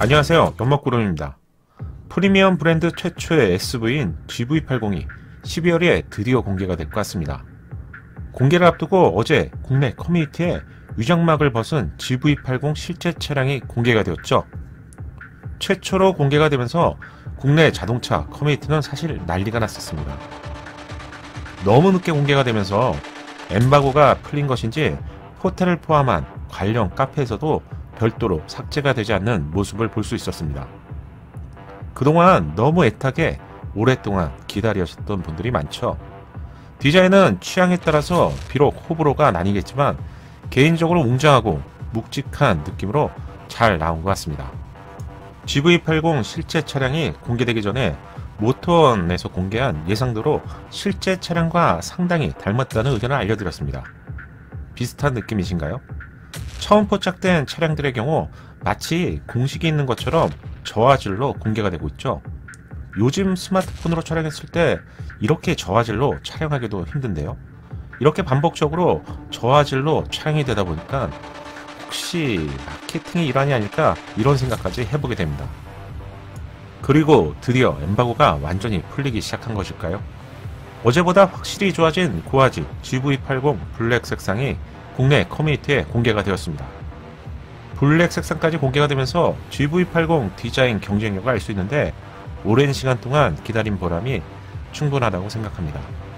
안녕하세요, 연먹구름입니다. 프리미엄 브랜드 최초의 SUV인 GV80이 12월에 드디어 공개가 될 것 같습니다. 공개를 앞두고 어제 국내 커뮤니티에 위장막을 벗은 GV80 실제 차량이 공개가 되었죠. 최초로 공개가 되면서 국내 자동차 커뮤니티는 사실 난리가 났었습니다. 너무 늦게 공개가 되면서 엠바고가 풀린 것인지 호텔을 포함한 관련 카페에서도 별도로 삭제가 되지 않는 모습을 볼 수 있었습니다. 그동안 너무 애타게 오랫동안 기다리셨던 분들이 많죠. 디자인은 취향에 따라서 비록 호불호가 나뉘겠지만 개인적으로 웅장하고 묵직한 느낌으로 잘 나온 것 같습니다. GV80 실제 차량이 공개되기 전에 모터원에서 공개한 예상대로 실제 차량과 상당히 닮았다는 의견을 알려드렸습니다. 비슷한 느낌이신가요? 처음 포착된 차량들의 경우 마치 공식이 있는 것처럼 저화질로 공개가 되고 있죠. 요즘 스마트폰으로 촬영했을 때 이렇게 저화질로 촬영하기도 힘든데요. 이렇게 반복적으로 저화질로 촬영이 되다 보니까 혹시 마케팅의 일환이 아닐까 이런 생각까지 해보게 됩니다. 그리고 드디어 엠바고가 완전히 풀리기 시작한 것일까요? 어제보다 확실히 좋아진 고화질 GV80 블랙 색상이 국내 커뮤니티에 공개가 되었습니다. 블랙 색상까지 공개가 되면서 GV80 디자인 경쟁력을 알 수 있는데 오랜 시간 동안 기다린 보람이 충분하다고 생각합니다.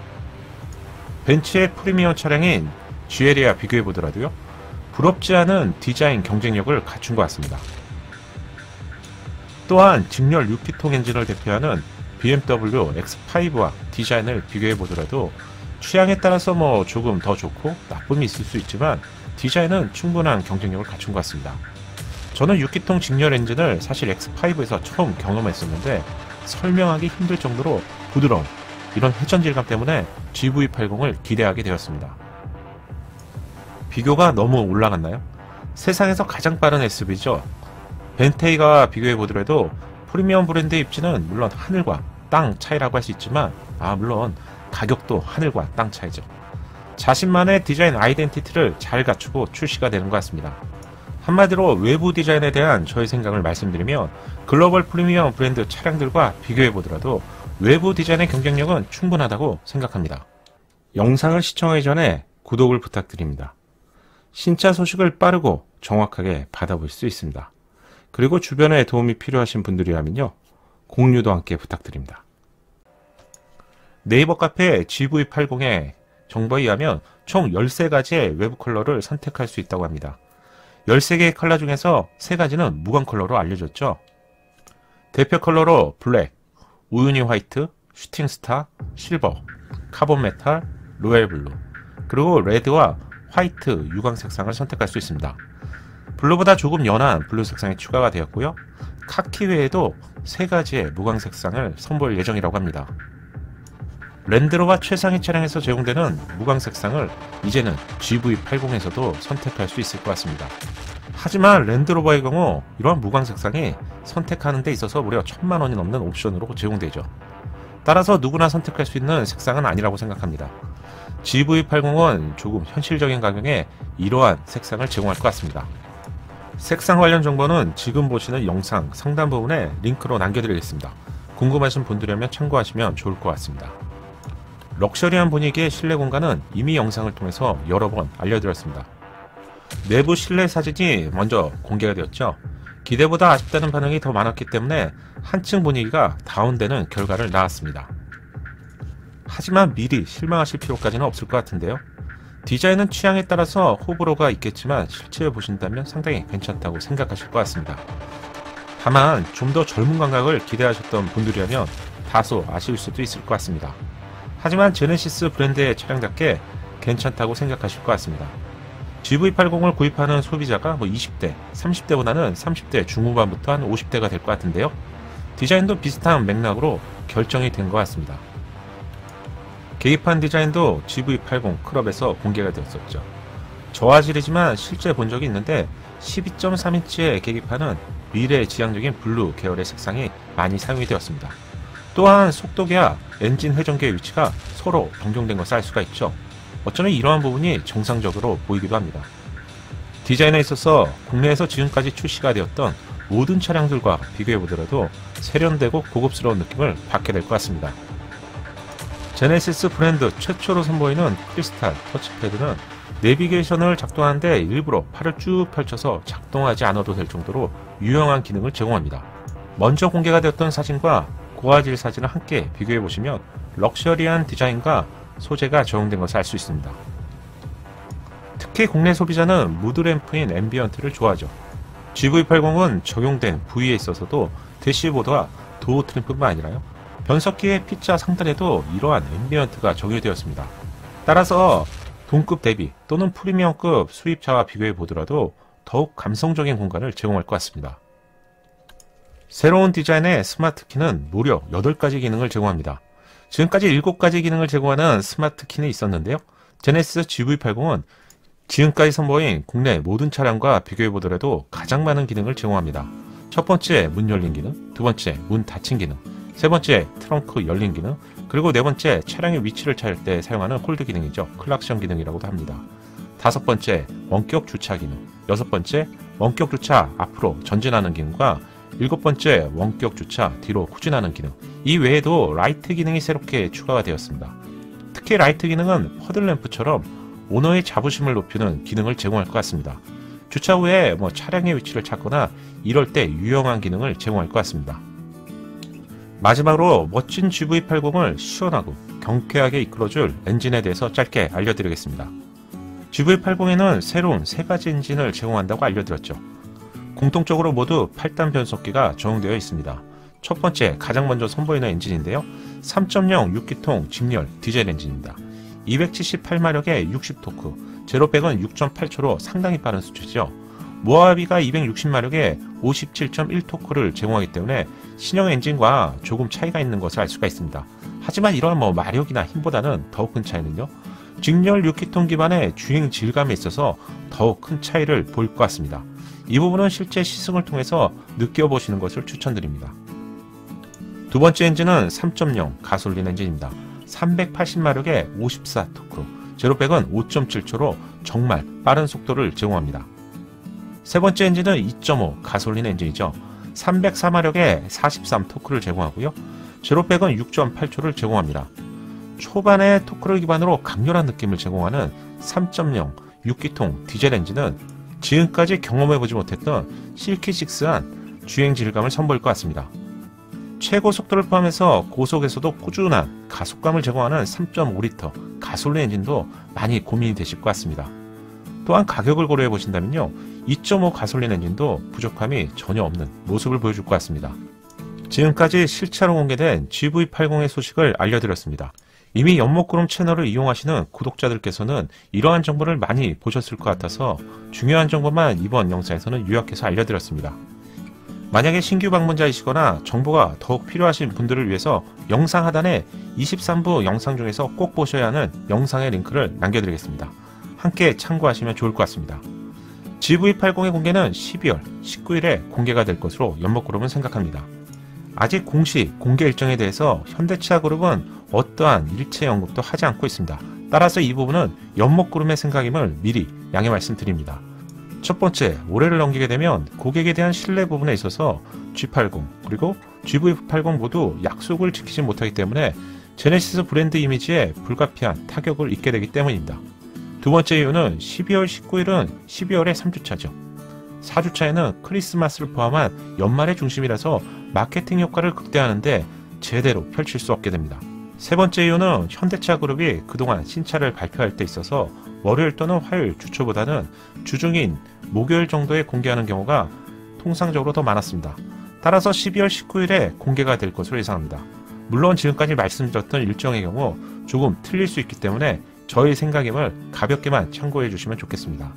벤츠의 프리미엄 차량인 GL이와 비교해보더라도요, 부럽지 않은 디자인 경쟁력을 갖춘 것 같습니다. 또한 직렬 6기통 엔진을 대표하는 BMW X5와 디자인을 비교해보더라도 취향에 따라서 조금 더 좋고 나쁨이 있을 수 있지만 디자인은 충분한 경쟁력을 갖춘 것 같습니다. 저는 6기통 직렬 엔진을 사실 X5에서 처음 경험했었는데 설명하기 힘들 정도로 부드러운 이런 회전 질감 때문에 GV80을 기대하게 되었습니다. 비교가 너무 올라갔나요? 세상에서 가장 빠른 SUV죠. 벤테이가 비교해보더라도 프리미엄 브랜드의 입지는 물론 하늘과 땅 차이라고 할 수 있지만 물론 가격도 하늘과 땅 차이죠. 자신만의 디자인 아이덴티티를 잘 갖추고 출시가 되는 것 같습니다. 한마디로 외부 디자인에 대한 저의 생각을 말씀드리면 글로벌 프리미엄 브랜드 차량들과 비교해보더라도 외부 디자인의 경쟁력은 충분하다고 생각합니다. 영상을 시청하기 전에 구독을 부탁드립니다. 신차 소식을 빠르고 정확하게 받아볼 수 있습니다. 그리고 주변에 도움이 필요하신 분들이라면요, 공유도 함께 부탁드립니다. 네이버 카페 GV80의 정보에 의하면 총 13가지의 외부 컬러를 선택할 수 있다고 합니다. 13개의 컬러 중에서 3가지는 무광 컬러로 알려졌죠. 대표 컬러로 블랙, 우유니 화이트, 슈팅스타, 실버, 카본 메탈, 로얄 블루, 그리고 레드와 화이트 유광 색상을 선택할 수 있습니다. 블루보다 조금 연한 블루 색상이 추가가 되었고요. 카키 외에도 3가지의 무광 색상을 선보일 예정이라고 합니다. 랜드로버 최상위 차량에서 제공되는 무광 색상을 이제는 GV80에서도 선택할 수 있을 것 같습니다. 하지만 랜드로버의 경우 이러한 무광 색상이 선택하는 데 있어서 무려 1000만 원이 넘는 옵션으로 제공되죠. 따라서 누구나 선택할 수 있는 색상은 아니라고 생각합니다. GV80은 조금 현실적인 가격에 이러한 색상을 제공할 것 같습니다. 색상 관련 정보는 지금 보시는 영상 상단 부분에 링크로 남겨드리겠습니다. 궁금하신 분들이라면 참고하시면 좋을 것 같습니다. 럭셔리한 분위기의 실내 공간은 이미 영상을 통해서 여러 번 알려드렸습니다. 내부 실내 사진이 먼저 공개가 되었죠. 기대보다 아쉽다는 반응이 더 많았기 때문에 한층 분위기가 다운되는 결과를 낳았습니다. 하지만 미리 실망하실 필요까지는 없을 것 같은데요. 디자인은 취향에 따라서 호불호가 있겠지만 실제 보신다면 상당히 괜찮다고 생각하실 것 같습니다. 다만 좀 더 젊은 감각을 기대하셨던 분들이라면 다소 아쉬울 수도 있을 것 같습니다. 하지만 제네시스 브랜드의 차량답게 괜찮다고 생각하실 것 같습니다. GV80을 구입하는 소비자가 20대, 30대보다는 30대 중후반부터 한 50대가 될 것 같은데요. 디자인도 비슷한 맥락으로 결정이 된 것 같습니다. 계기판 디자인도 GV80 클럽에서 공개가 되었었죠. 저화질이지만 실제 본 적이 있는데 12.3인치의 계기판은 미래지향적인 블루 계열의 색상이 많이 사용이 되었습니다. 또한 속도계와 엔진 회전계의 위치가 서로 변경된 것을 알 수가 있죠. 어쩌면 이러한 부분이 정상적으로 보이기도 합니다. 디자인에 있어서 국내에서 지금까지 출시가 되었던 모든 차량들과 비교해보더라도 세련되고 고급스러운 느낌을 받게 될 것 같습니다. 제네시스 브랜드 최초로 선보이는 크리스탈 터치패드는 내비게이션을 작동하는데 일부러 팔을 쭉 펼쳐서 작동하지 않아도 될 정도로 유용한 기능을 제공합니다. 먼저 공개가 되었던 사진과 고화질 사진을 함께 비교해보시면 럭셔리한 디자인과 소재가 적용된 것을 알 수 있습니다. 특히 국내 소비자는 무드램프인 앰비언트를 좋아하죠. GV80은 적용된 부위에 있어서도 대시보드와 도어 트림뿐만 아니라요, 변속기의 P자 상단에도 이러한 앰비언트가 적용되었습니다. 따라서 동급 대비 또는 프리미엄급 수입차와 비교해 보더라도 더욱 감성적인 공간을 제공할 것 같습니다. 새로운 디자인의 스마트키는 무려 8가지 기능을 제공합니다. 지금까지 7가지 기능을 제공하는 스마트키는 있었는데요, 제네시스 GV80은 지금까지 선보인 국내 모든 차량과 비교해 보더라도 가장 많은 기능을 제공합니다. 첫 번째, 문 열린 기능, 두 번째, 문 닫힌 기능, 세 번째, 트렁크 열린 기능, 그리고 네 번째, 차량의 위치를 찾을 때 사용하는 홀드 기능이죠. 클락션 기능이라고도 합니다. 다섯 번째, 원격 주차 기능, 여섯 번째, 원격 주차 앞으로 전진하는 기능과 일곱 번째, 원격 주차 뒤로 후진하는 기능, 이 외에도 라이트 기능이 새롭게 추가가 되었습니다. 특히 라이트 기능은 허들램프처럼 오너의 자부심을 높이는 기능을 제공할 것 같습니다. 주차 후에 차량의 위치를 찾거나 이럴 때 유용한 기능을 제공할 것 같습니다. 마지막으로 멋진 GV80을 시원하고 경쾌하게 이끌어줄 엔진에 대해서 짧게 알려드리겠습니다. GV80에는 새로운 3가지 엔진을 제공한다고 알려드렸죠. 공통적으로 모두 8단 변속기가 적용되어 있습니다. 첫 번째, 가장 먼저 선보이는 엔진인데요, 3.0 6기통 직렬 디젤 엔진입니다. 278마력의 60토크, 제로백은 6.8초로 상당히 빠른 수치죠. 모하비가 260마력의 57.1토크를 제공하기 때문에 신형 엔진과 조금 차이가 있는 것을 알 수가 있습니다. 하지만 이러한 마력이나 힘보다는 더욱 큰 차이는요, 직렬 6기통 기반의 주행 질감에 있어서 더욱 큰 차이를 보일 것 같습니다. 이 부분은 실제 시승을 통해서 느껴보시는 것을 추천드립니다. 두 번째 엔진은 3.0 가솔린 엔진입니다. 380마력의 54토크, 제로백은 5.7초로 정말 빠른 속도를 제공합니다. 세 번째 엔진은 2.5 가솔린 엔진이죠. 304마력의 43토크를 제공하고요, 제로백은 6.8초를 제공합니다. 초반의 토크를 기반으로 강렬한 느낌을 제공하는 3.0 6기통 디젤 엔진은 지금까지 경험해보지 못했던 실키식스한 주행 질감을 선보일 것 같습니다. 최고 속도를 포함해서 고속에서도 꾸준한 가속감을 제공하는 3.5L 가솔린 엔진도 많이 고민이 되실 것 같습니다. 또한 가격을 고려해 보신다면요, 2.5 가솔린 엔진도 부족함이 전혀 없는 모습을 보여줄 것 같습니다. 지금까지 실차로 공개된 GV80의 소식을 알려드렸습니다. 이미 연목구름 채널을 이용하시는 구독자들께서는 이러한 정보를 많이 보셨을 것 같아서 중요한 정보만 이번 영상에서는 요약해서 알려드렸습니다. 만약에 신규 방문자이시거나 정보가 더욱 필요하신 분들을 위해서 영상 하단에 23부 영상 중에서 꼭 보셔야 하는 영상의 링크를 남겨드리겠습니다. 함께 참고하시면 좋을 것 같습니다. GV80의 공개는 12월 19일에 공개가 될 것으로 연목그룹은 생각합니다. 아직 공식 공개 일정에 대해서 현대차그룹은 어떠한 일체 언급도 하지 않고 있습니다. 따라서 이 부분은 연목그룹의 생각임을 미리 양해 말씀드립니다. 첫 번째, 올해를 넘기게 되면 고객에 대한 신뢰 부분에 있어서 G80 그리고 GV80 모두 약속을 지키지 못하기 때문에 제네시스 브랜드 이미지에 불가피한 타격을 입게 되기 때문입니다. 두 번째 이유는 12월 19일은 12월의 3주차죠. 4주차에는 크리스마스를 포함한 연말의 중심이라서 마케팅 효과를 극대화하는데 제대로 펼칠 수 없게 됩니다. 세 번째 이유는 현대차그룹이 그동안 신차를 발표할 때 있어서 월요일 또는 화요일 주초보다는 주중인 목요일 정도에 공개하는 경우가 통상적으로 더 많았습니다. 따라서 12월 19일에 공개가 될 것으로 예상합니다. 물론 지금까지 말씀드렸던 일정의 경우 조금 틀릴 수 있기 때문에 저의 생각임을 가볍게만 참고해 주시면 좋겠습니다.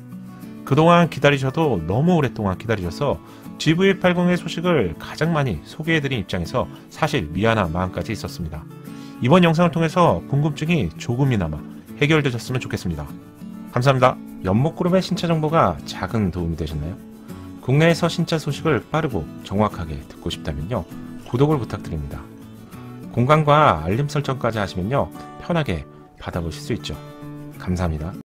그동안 기다리셔도 너무 오랫동안 기다리셔서 GV80의 소식을 가장 많이 소개해드린 입장에서 사실 미안한 마음까지 있었습니다. 이번 영상을 통해서 궁금증이 조금이나마 해결되셨으면 좋겠습니다. 감사합니다. 연목그룹의 신차 정보가 작은 도움이 되셨나요? 국내에서 신차 소식을 빠르고 정확하게 듣고 싶다면요, 구독을 부탁드립니다. 공간과 알림 설정까지 하시면요, 편하게 받아보실 수 있죠. 감사합니다.